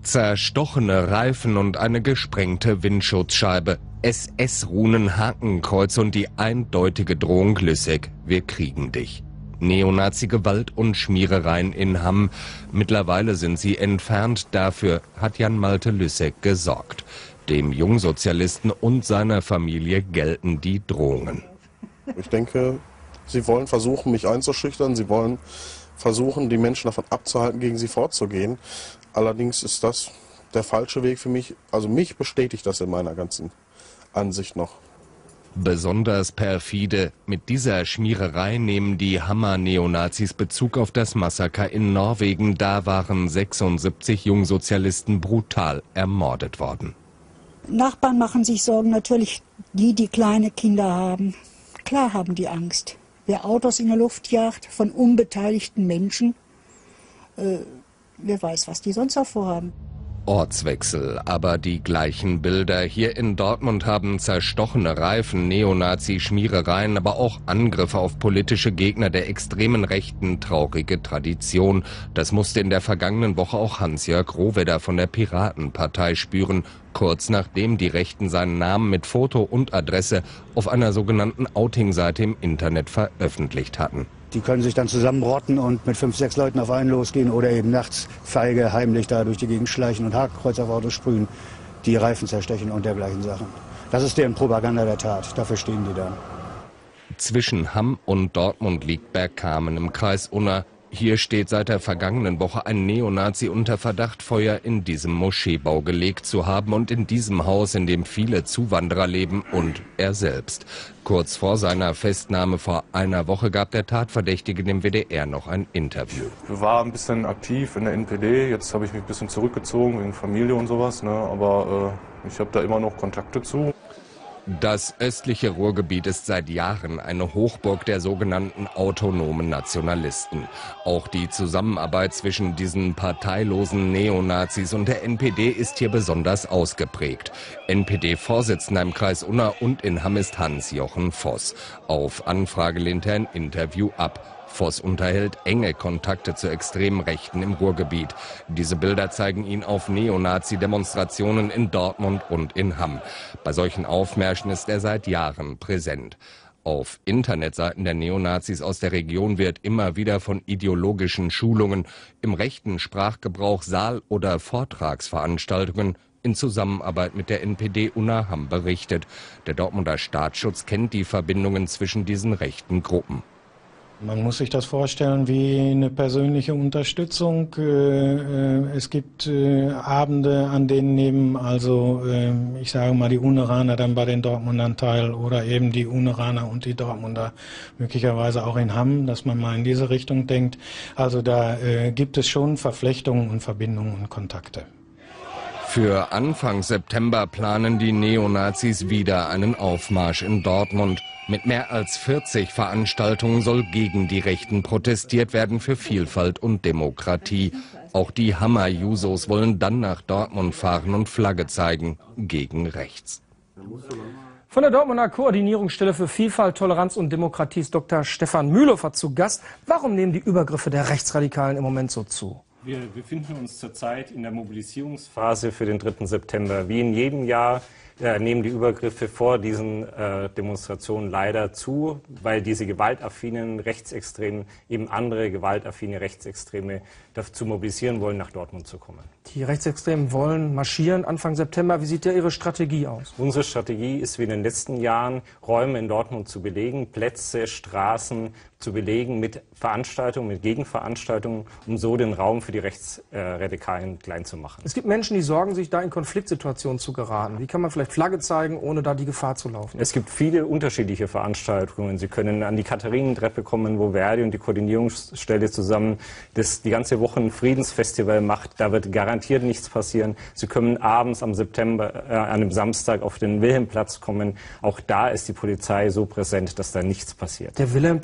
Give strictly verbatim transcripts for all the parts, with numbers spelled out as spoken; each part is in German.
Zerstochene Reifen und eine gesprengte Windschutzscheibe. S S-Runen, Hakenkreuz und die eindeutige Drohung Lüssek: wir kriegen dich. Neonazi-Gewalt und Schmierereien in Hamm. Mittlerweile sind sie entfernt. Dafür hat Jan-Malte Lüssek gesorgt. Dem Jungsozialisten und seiner Familie gelten die Drohungen. Ich denke, sie wollen versuchen, mich einzuschüchtern. Sie wollen versuchen, die Menschen davon abzuhalten, gegen sie vorzugehen. Allerdings ist das der falsche Weg für mich. Also mich bestätigt das in meiner ganzen Ansicht noch. Besonders perfide: Mit dieser Schmiererei nehmen die Hammer Neonazis Bezug auf das Massaker in Norwegen. Da waren sechsundsiebzig Jungsozialisten brutal ermordet worden. Nachbarn machen sich Sorgen, natürlich die, die kleine Kinder haben. Klar haben die Angst. Wer Autos in der Luft jagt von unbeteiligten Menschen, äh, wer weiß, was die sonst auch vorhaben. Ortswechsel, aber die gleichen Bilder. Hier in Dortmund haben zerstochene Reifen, Neonazi-Schmierereien, aber auch Angriffe auf politische Gegner der extremen Rechten traurige Tradition. Das musste in der vergangenen Woche auch Hans-Jörg Rohwedder von der Piratenpartei spüren, kurz nachdem die Rechten seinen Namen mit Foto und Adresse auf einer sogenannten Outing-Seite im Internet veröffentlicht hatten. Die können sich dann zusammenrotten und mit fünf, sechs Leuten auf einen losgehen oder eben nachts feige heimlich da durch die Gegend schleichen und Hakenkreuz auf Autos sprühen, die Reifen zerstechen und dergleichen Sachen. Das ist deren Propaganda der Tat, dafür stehen die dann. Zwischen Hamm und Dortmund liegt Bergkamen im Kreis Unna. Hier steht seit der vergangenen Woche ein Neonazi unter Verdacht, Feuer in diesem Moscheebau gelegt zu haben und in diesem Haus, in dem viele Zuwanderer leben, und er selbst. Kurz vor seiner Festnahme vor einer Woche gab der Tatverdächtige dem W D R noch ein Interview. Ich war ein bisschen aktiv in der N P D, jetzt habe ich mich ein bisschen zurückgezogen wegen Familie und sowas, ne? Aber äh, ich habe da immer noch Kontakte zu. Das östliche Ruhrgebiet ist seit Jahren eine Hochburg der sogenannten autonomen Nationalisten. Auch die Zusammenarbeit zwischen diesen parteilosen Neonazis und der N P D ist hier besonders ausgeprägt. N P D-Vorsitzender im Kreis Unna und in Hamm ist Hans-Jochen Voss. Auf Anfrage lehnt er ein Interview ab. Voss unterhält enge Kontakte zu extremen Rechten im Ruhrgebiet. Diese Bilder zeigen ihn auf Neonazi-Demonstrationen in Dortmund und in Hamm. Bei solchen Aufmärschen ist er seit Jahren präsent. Auf Internetseiten der Neonazis aus der Region wird immer wieder von ideologischen Schulungen, im rechten Sprachgebrauch Saal- oder Vortragsveranstaltungen in Zusammenarbeit mit der N P D Unna Hamm berichtet. Der Dortmunder Staatsschutz kennt die Verbindungen zwischen diesen rechten Gruppen. Man muss sich das vorstellen wie eine persönliche Unterstützung. Es gibt Abende, an denen nehmen also, ich sage mal, die Uneraner dann bei den Dortmundern teil oder eben die Uneraner und die Dortmunder möglicherweise auch in Hamm, dass man mal in diese Richtung denkt. Also da gibt es schon Verflechtungen und Verbindungen und Kontakte. Für Anfang September planen die Neonazis wieder einen Aufmarsch in Dortmund. Mit mehr als vierzig Veranstaltungen soll gegen die Rechten protestiert werden, für Vielfalt und Demokratie. Auch die Hammer-Jusos wollen dann nach Dortmund fahren und Flagge zeigen gegen rechts. Von der Dortmunder Koordinierungsstelle für Vielfalt, Toleranz und Demokratie ist Doktor Stefan Mühlhofer zu Gast. Warum nehmen die Übergriffe der Rechtsradikalen im Moment so zu? Wir befinden uns zurzeit in der Mobilisierungsphase für den dritten September. Wie in jedem Jahr äh, nehmen die Übergriffe vor diesen äh, Demonstrationen leider zu, weil diese gewaltaffinen Rechtsextremen eben andere gewaltaffine Rechtsextreme dazu mobilisieren wollen, nach Dortmund zu kommen. Die Rechtsextremen wollen marschieren Anfang September. Wie sieht ja Ihre Strategie aus? Unsere Strategie ist wie in den letzten Jahren, Räume in Dortmund zu belegen, Plätze, Straßen zu belegen mit Veranstaltungen, mit Gegenveranstaltungen, um so den Raum für die Rechtsradikalen klein zu machen. Es gibt Menschen, die sorgen sich, da in Konfliktsituationen zu geraten. Wie kann man vielleicht Flagge zeigen, ohne da die Gefahr zu laufen? Es gibt viele unterschiedliche Veranstaltungen. Sie können an die Katharinentreppe kommen, wo Verdi und die Koordinierungsstelle zusammen das die ganze Woche ein Friedensfestival macht. Da wird garantiert nichts passieren. Sie können abends am September, äh, an einem Samstag auf den Wilhelmplatz kommen. Auch da ist die Polizei so präsent, dass da nichts passiert. Der Wilhelmplatz im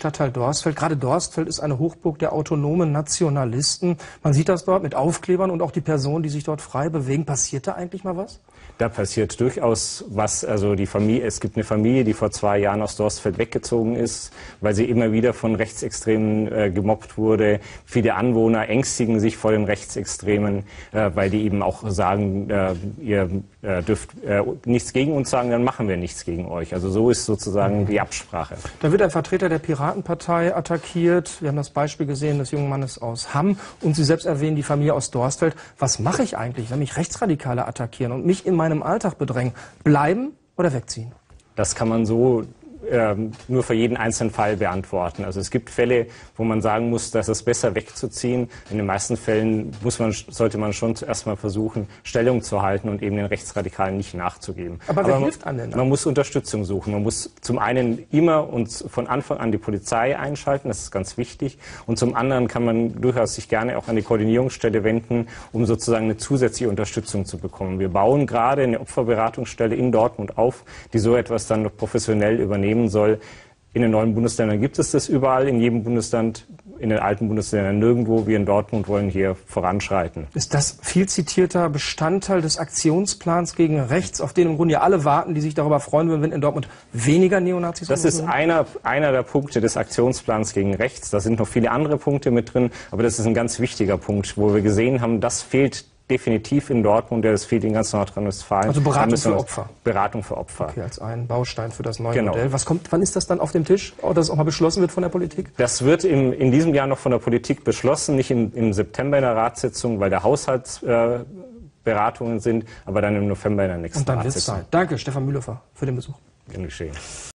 Stadtteil Dorstfeld. Gerade Dorstfeld ist eine Hochburg der autonomen Nationalisten. Man sieht das dort mit Aufklebern und auch die Personen, die sich dort frei bewegen. Passiert da eigentlich mal was? Da passiert durchaus was. Also die Familie, es gibt eine Familie, die vor zwei Jahren aus Dorstfeld weggezogen ist, weil sie immer wieder von Rechtsextremen äh, gemobbt wurde. Viele Anwohner ängstigen sich vor den Rechtsextremen, äh, weil die eben auch sagen, äh, ihr äh, dürft äh, nichts gegen uns sagen, dann machen wir nichts gegen euch. Also so ist sozusagen die Absprache. Da wird ein Vertreter der Piratenpartei attackiert. Wir haben das Beispiel gesehen des jungen Mannes aus Hamm. Und Sie selbst erwähnen die Familie aus Dorstfeld. Was mache ich eigentlich, wenn mich Rechtsradikale attackieren und mich in meinem Alltag bedrängen? Bleiben oder wegziehen? Das kann man so ähm, nur für jeden einzelnen Fall beantworten. Also es gibt Fälle, wo man sagen muss, dass es besser wegzuziehen. In den meisten Fällen muss man, sollte man schon zuerst mal versuchen, Stellung zu halten und eben den Rechtsradikalen nicht nachzugeben. Aber wer Aber hilft einem denn? Man muss Unterstützung suchen. Man muss zum einen immer und von Anfang an die Polizei einschalten, das ist ganz wichtig. Und zum anderen kann man durchaus sich gerne auch an die Koordinierungsstelle wenden, um sozusagen eine zusätzliche Unterstützung zu bekommen. Wir bauen gerade eine Opferberatungsstelle in Dortmund auf, die so etwas dann noch professionell übernehmen soll. In den neuen Bundesländern gibt es das überall, in jedem Bundesland, in den alten Bundesländern nirgendwo. Wir in Dortmund wollen hier voranschreiten. Ist das viel zitierter Bestandteil des Aktionsplans gegen rechts, auf den im Grunde ja alle warten, die sich darüber freuen würden, wenn in Dortmund weniger Neonazis Das ist einer, einer der Punkte des Aktionsplans gegen rechts. Da sind noch viele andere Punkte mit drin, aber das ist ein ganz wichtiger Punkt, wo wir gesehen haben, das fehlt definitiv in Dortmund, das fehlt in ganz Nordrhein-Westfalen. Also Beratung für Opfer. Beratung für Opfer. Okay, als ein Baustein für das neue genau. Modell. Was kommt, wann ist das dann auf dem Tisch, dass es auch mal beschlossen wird von der Politik? Das wird im, in diesem Jahr noch von der Politik beschlossen, nicht im, im September in der Ratssitzung, weil der Haushaltsberatungen äh, sind, aber dann im November in der nächsten Und dann Ratssitzung. wird's sein. Danke, Stefan Mühlhofer, für den Besuch. Gern geschehen.